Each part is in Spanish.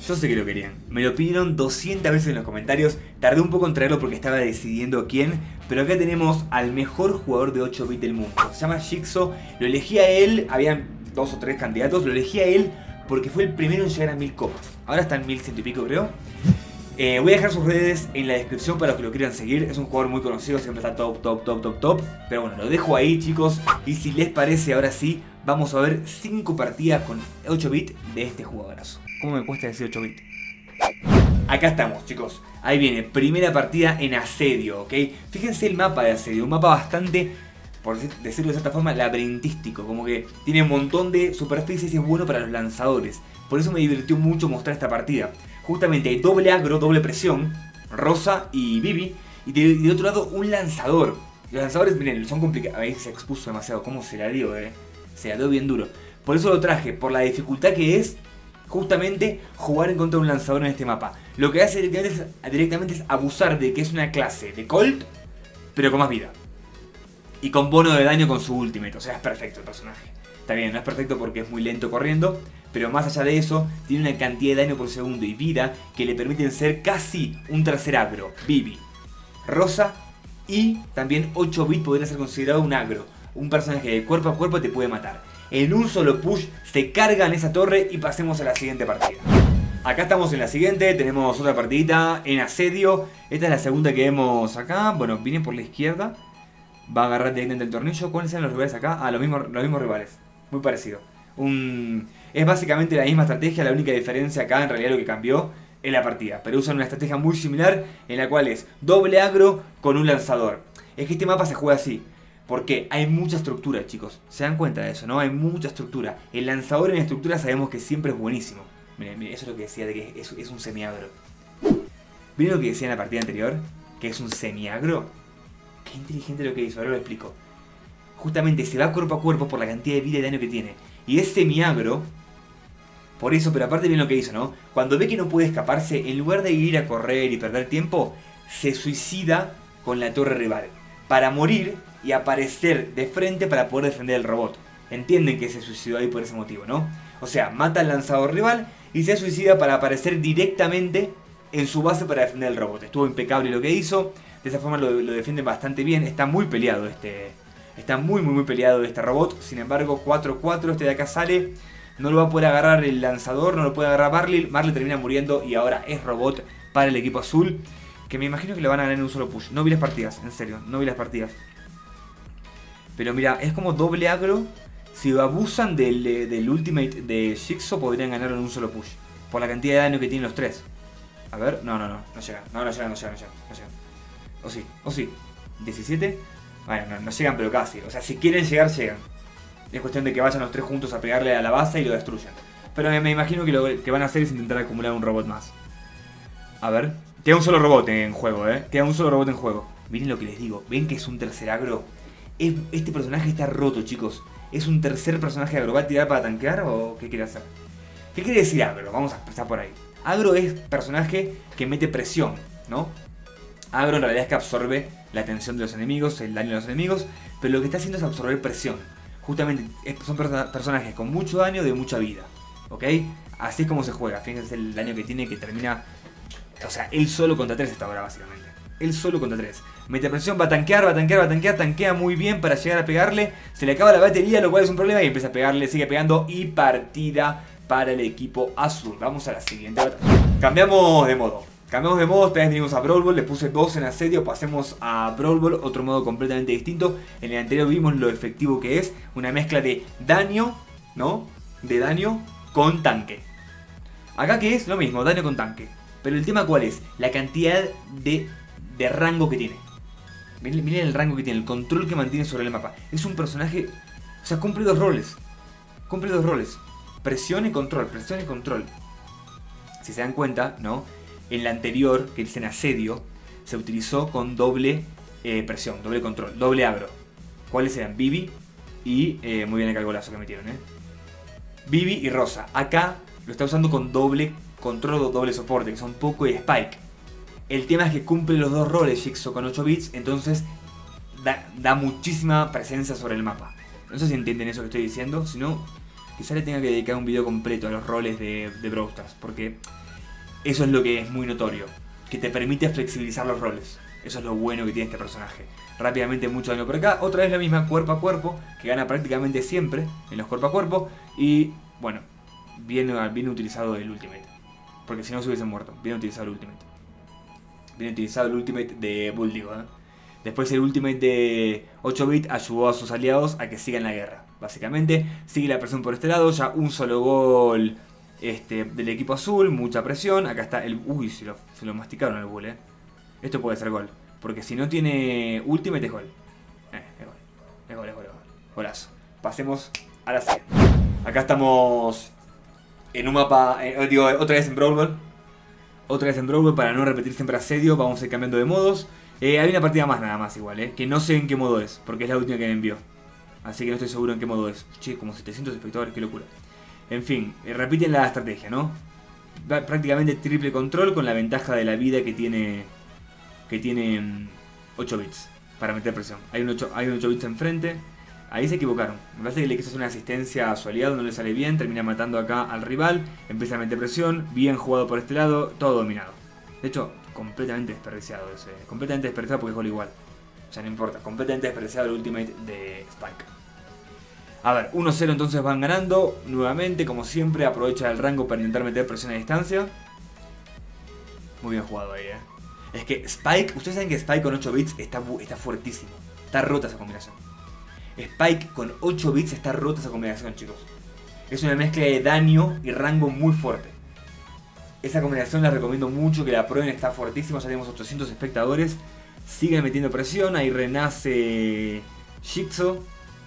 Yo sé que lo querían. Me lo pidieron 200 veces en los comentarios. Tardé un poco en traerlo porque estaba decidiendo quién. Pero acá tenemos al mejor jugador de 8 bits del mundo. Se llama Jigsaw. Lo elegí a él. Habían 2 o 3 candidatos. Lo elegí a él porque fue el primero en llegar a 1000 copas. Ahora está en 1100 y pico, creo. Voy a dejar sus redes en la descripción para los que lo quieran seguir. Es un jugador muy conocido, siempre está top. Pero bueno, lo dejo ahí, chicos. Y si les parece, ahora sí, vamos a ver 5 partidas con 8 bits de este jugadorazo. ¿Cómo me cuesta decir 8 bits? Acá estamos, chicos. Ahí viene, primera partida en asedio, ¿ok? Fíjense el mapa de asedio, un mapa bastante, por decirlo de cierta forma, laberintístico. Como que tiene un montón de superficies y es bueno para los lanzadores. Por eso me divirtió mucho mostrar esta partida. Justamente hay doble agro, doble presión, Rosa y Bibi. Y de otro lado un lanzador. Los lanzadores, miren, son complicados. Ahí se expuso demasiado, ¿cómo se la dio, Se la dio bien duro. Por eso lo traje, por la dificultad que es justamente jugar en contra de un lanzador en este mapa. Lo que hace directamente es abusar de que es una clase de Colt, pero con más vida. Y con bono de daño con su ultimate, o sea, es perfecto el personaje. Está bien, no es perfecto porque es muy lento corriendo, pero más allá de eso, tiene una cantidad de daño por segundo y vida que le permiten ser casi un tercer agro. Bibi, Rosa y también 8 bits podría ser considerado un agro. Un personaje de cuerpo a cuerpo te puede matar. En un solo push se cargan esa torre y pasemos a la siguiente partida. Acá estamos en la siguiente, tenemos otra partidita en asedio. Esta es la segunda que vemos acá. Bueno, viene por la izquierda. Va a agarrar directamente el tornillo. ¿Cuáles eran los rivales acá? Ah, los mismos rivales. Muy parecido. Es básicamente la misma estrategia, la única diferencia acá en realidad lo que cambió es la partida. Pero usan una estrategia muy similar en la cual es doble agro con un lanzador. Es que este mapa se juega así. Porque hay mucha estructura, chicos. Se dan cuenta de eso, ¿no? Hay mucha estructura. El lanzador en estructura sabemos que siempre es buenísimo. Miren, eso es lo que decía de que es un semiagro. ¿Vieron lo que decía en la partida anterior? Que es un semiagro. Qué inteligente lo que hizo, ahora lo explico. Justamente se va cuerpo a cuerpo por la cantidad de vida y daño que tiene. Y es semiagro. Por eso, pero aparte bien lo que hizo, ¿no? Cuando ve que no puede escaparse, en lugar de ir a correr y perder tiempo, se suicida con la torre rival. Para morir y aparecer de frente para poder defender el robot. Entienden que se suicidó ahí por ese motivo, ¿no? O sea, mata al lanzador rival y se suicida para aparecer directamente en su base para defender el robot. Estuvo impecable lo que hizo. De esa forma lo defienden bastante bien. Está muy peleado Está muy peleado este robot. Sin embargo, 4-4, este de acá sale. No lo va a poder agarrar el lanzador, no lo puede agarrar Marley. Marley termina muriendo y ahora es robot para el equipo azul. Que me imagino que le van a ganar en un solo push. No vi las partidas, en serio, no vi las partidas. Pero mira, es como doble agro. Si abusan del ultimate de Jigsaw podrían ganarlo en un solo push. Por la cantidad de daño que tienen los tres. A ver, no llegan. No llegan. O sí. 17. Bueno, no llegan pero casi. O sea, si quieren llegar, llegan. Es cuestión de que vayan los tres juntos a pegarle a la base y lo destruyan. Pero me imagino que lo que van a hacer es intentar acumular un robot más. A ver. Queda un solo robot en juego, Queda un solo robot en juego. Miren lo que les digo. ¿Ven que es un tercer agro? Este personaje está roto, chicos. ¿Es un tercer personaje agro? ¿Va a tirar para tanquear o qué quiere hacer? ¿Qué quiere decir agro? Vamos a empezar por ahí. Agro es personaje que mete presión, ¿no? Agro en realidad es que absorbe la atención de los enemigos, el daño de los enemigos. Pero lo que está haciendo es absorber presión. Justamente son personajes con mucho daño de mucha vida, ¿ok? Así es como se juega. Fíjense el daño que tiene, que termina... O sea, él solo contra 3 está ahora básicamente. Él solo contra 3. Mete presión, va a tanquear, tanquea muy bien para llegar a pegarle. Se le acaba la batería, lo cual es un problema, y empieza a pegarle, sigue pegando y partida para el equipo azul. Vamos a la siguiente batalla. Cambiamos de modo, esta vez venimos a Brawl Ball, le puse 2 en asedio, pasemos a Brawl Ball, otro modo completamente distinto. En el anterior vimos lo efectivo que es, una mezcla de daño, ¿no? De daño con tanque. Acá que es lo mismo, daño con tanque. Pero el tema ¿cuál es? La cantidad de rango que tiene. Miren el rango que tiene, el control que mantiene sobre el mapa. Es un personaje... O sea, cumple dos roles. Presión y control, Si se dan cuenta, ¿no? En la anterior, que es en asedio, se utilizó con doble presión, doble control, doble agro. ¿Cuáles eran? Bibi y... muy bien el calgolazo que metieron, Bibi y Rosa. Acá lo está usando con doble control o doble soporte, que son Poco y Spike. El tema es que cumple los dos roles Jigsaw con 8 bits, entonces da muchísima presencia sobre el mapa. No sé si entienden eso que estoy diciendo, si no, quizá le tenga que dedicar un video completo a los roles de Brawl Stars, porque Eso es lo que es muy notorio, que te permite flexibilizar los roles. Eso es lo bueno que tiene este personaje. Rápidamente mucho daño por acá, otra vez la misma cuerpo a cuerpo, que gana prácticamente siempre en los cuerpo a cuerpo. Y bueno, bien utilizado el ultimate, porque si no se hubiesen muerto. Bien utilizado el ultimate. Bien utilizado el ultimate de Bull, digo, ¿eh? Después el ultimate de 8-bit ayudó a sus aliados a que sigan la guerra. Básicamente, sigue la presión por este lado, ya un solo gol del equipo azul, mucha presión. Acá está el... Uy, se lo masticaron al Bull, ¿eh? Esto puede ser gol, porque si no tiene ultimate es gol. Es gol. Golazo. Pasemos a la siguiente. Acá estamos en un mapa, otra vez en Brawl Ball. Otra vez en Brawl Ball para no repetir siempre asedio, vamos a ir cambiando de modos. Hay una partida más nada más igual, que no sé en qué modo es, porque es la última que me envió. Así que no estoy seguro en qué modo es. Che, como 700 espectadores, qué locura. En fin, repiten la estrategia, ¿no? Prácticamente triple control con la ventaja de la vida que tiene 8 bits para meter presión. Hay un 8 bits enfrente. Ahí se equivocaron. Me parece que le quiso hacer una asistencia a su aliado, no le sale bien, termina matando acá al rival, empieza a meter presión, bien jugado por este lado, todo dominado. De hecho, completamente desperdiciado ese. Completamente desperdiciado porque es gol igual. O sea, no importa, completamente desperdiciado el ultimate de Spike. A ver, 1-0 entonces van ganando. Nuevamente, como siempre, aprovecha el rango para intentar meter presión a distancia. Muy bien jugado ahí, Es que Spike, ustedes saben que Spike con 8 bits está fuertísimo. Está rota esa combinación. Spike con 8 bits está rota esa combinación, chicos. Es una mezcla de daño y rango muy fuerte. Esa combinación la recomiendo mucho, que la prueben, está fuertísima. Ya tenemos 800 espectadores. Siguen metiendo presión, ahí renace Jigsaw.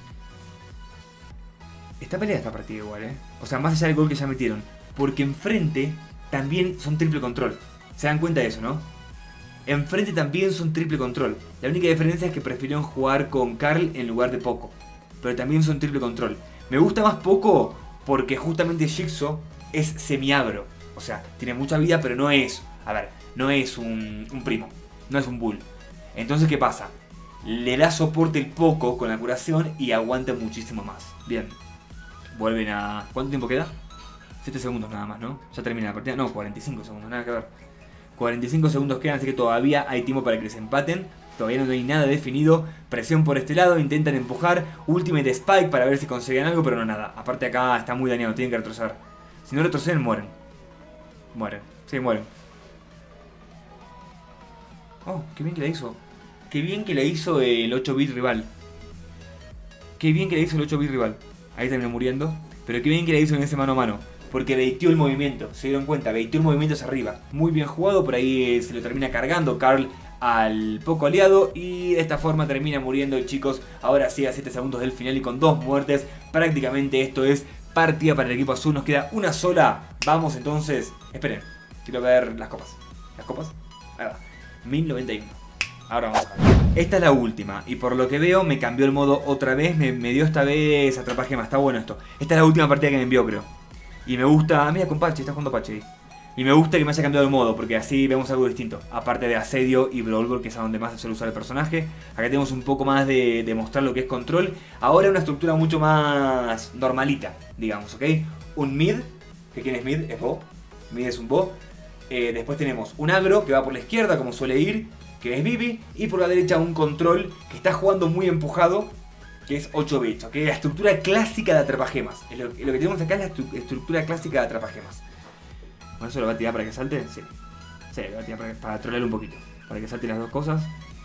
Está peleada esta partida igual, O sea, más allá del gol que ya metieron. Porque enfrente también son triple control. Se dan cuenta de eso, ¿no? Enfrente también son triple control. La única diferencia es que prefirieron jugar con Carl en lugar de Poco. Pero también son triple control. Me gusta más Poco porque justamente Jigsaw es semiagro. O sea, tiene mucha vida, pero no es... A ver, no es un primo. No es un Bull. Entonces, ¿qué pasa? Le da soporte el Poco con la curación y aguanta muchísimo más. Bien. Vuelven a... ¿Cuánto tiempo queda? 7 segundos nada más, ¿no? Ya termina la partida. No, 45 segundos, nada que ver. 45 segundos quedan, así que todavía hay tiempo para que se empaten. Todavía no hay nada definido. Presión por este lado, intentan empujar. Ultimate Spike para ver si consiguen algo, pero no nada. Aparte acá está muy dañado, tienen que retroceder. Si no retroceden, mueren. Mueren, sí, mueren. Oh, qué bien que la hizo. Qué bien que la hizo el 8-bit rival. Qué bien que la hizo el 8-bit rival. Ahí terminó muriendo. Pero qué bien que la hizo en ese mano a mano. Porque baiteó el movimiento, se dieron cuenta, baiteó el movimiento hacia arriba. Muy bien jugado, por ahí se lo termina cargando Carl al Poco aliado. Y de esta forma termina muriendo, chicos. Ahora sí, a 7 segundos del final y con 2 muertes. Prácticamente esto es partida para el equipo azul. Nos queda una sola. Vamos entonces. Esperen, quiero ver las copas. ¿Las copas? Ahí va. 1091. Ahora vamos a ver. Esta es la última. Y por lo que veo me cambió el modo otra vez. Me dio esta vez atrapagemas. Está bueno esto. Esta es la última partida que me envió, creo. Y me gusta... Mira, con Pachi, está jugando Pachi. Y me gusta que me haya cambiado el modo, porque así vemos algo distinto. Aparte de asedio y Brawl Ball, que es a donde más se suele usar el personaje. Acá tenemos un poco más de mostrar lo que es control. Ahora una estructura mucho más normalita, digamos, ¿ok? Un mid, que ¿quién es mid? Es Bo. Mid es un Bo. Después tenemos un agro, que va por la izquierda, como suele ir, que es Bibi. Y por la derecha un control, que está jugando muy empujado, que es 8 bits, ¿ok? La estructura clásica de atrapagemas. Lo que tenemos acá es la estructura clásica de atrapagemas. ¿Con eso lo va a tirar para que salte? Sí. Sí, lo va a tirar para trolear un poquito. Para que salte las dos cosas.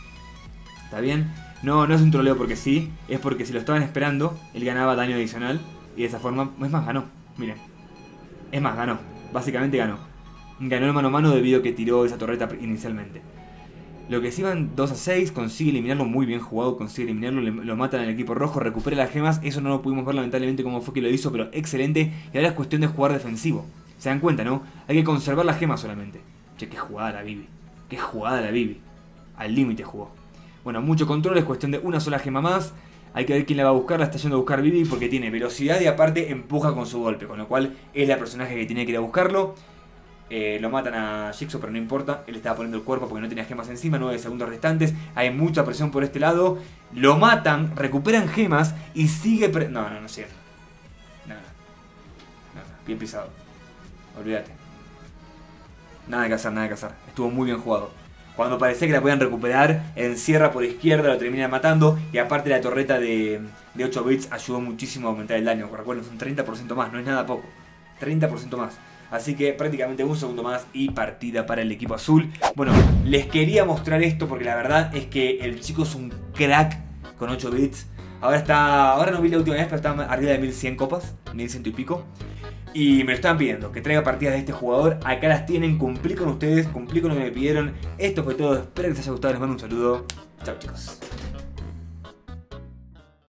¿Está bien? No es un troleo porque sí. Es porque si lo estaban esperando, él ganaba daño adicional. Y de esa forma, es más, ganó. Miren. Es más, ganó. Básicamente ganó. Ganó el mano a mano debido a que tiró esa torreta inicialmente. Lo que sí van 2-6, consigue eliminarlo, muy bien jugado, consigue eliminarlo, lo matan al equipo rojo, recupera las gemas, eso no lo pudimos ver lamentablemente cómo fue que lo hizo, pero excelente, y ahora es cuestión de jugar defensivo. Se dan cuenta, ¿no? Hay que conservar las gemas solamente. Che, qué jugada la Bibi, qué jugada la Bibi, al límite jugó. Bueno, mucho control, es cuestión de una sola gema más, hay que ver quién la va a buscar, la está yendo a buscar Bibi porque tiene velocidad y aparte empuja con su golpe, con lo cual es la personaje que tiene que ir a buscarlo. Lo matan a Jigsaw, pero no importa. Él estaba poniendo el cuerpo porque no tenía gemas encima. 9 segundos restantes. Hay mucha presión por este lado. Lo matan, recuperan gemas y sigue... No sigue. No. Bien pisado. Olvídate. Nada que hacer, nada que hacer. Estuvo muy bien jugado. Cuando parecía que la podían recuperar, encierra por izquierda, lo termina matando. Y aparte la torreta de 8 bits ayudó muchísimo a aumentar el daño. Recuerden, es un 30% más, no es nada poco. 30% más. Así que prácticamente un segundo más y partida para el equipo azul. Bueno, les quería mostrar esto porque la verdad es que el chico es un crack con 8 bits. Ahora no vi la última vez, pero está arriba de 1100 copas, 1100 y pico. Y me lo estaban pidiendo, que traiga partidas de este jugador. Acá las tienen, cumplí con ustedes, cumplí con lo que me pidieron. Esto fue todo, espero que les haya gustado, les mando un saludo. Chao chicos.